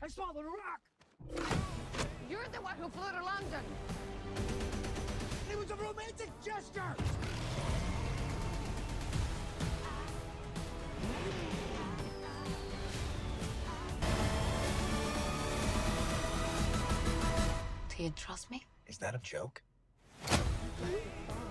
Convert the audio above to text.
I saw the rock! You're the one who flew to London. It was a romantic gesture! Do you trust me? Is that a joke?